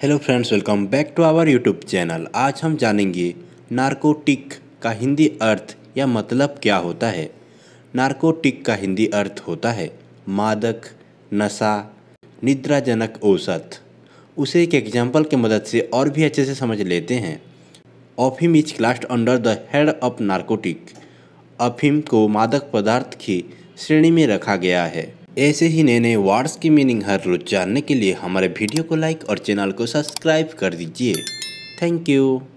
Hello friends, welcome back to our YouTube channel. आज हम जानेंगे नारकोटिक का हिंदी अर्थ या मतलब क्या होता है। नारकोटिक का हिंदी अर्थ होता है मादक, नशा, निद्राजनक औषध। उसे एक एग्जाम्पल की मदद से और भी अच्छे से समझ लेते हैं। अफीम is classed under the head of narcotic. अफीम को मादक पदार्थ की श्रेणी में रखा गया है। ऐसे ही नए नए वर्ड्स की मीनिंग हर रोज जानने के लिए हमारे वीडियो को लाइक और चैनल को सब्सक्राइब कर दीजिए। Thank you.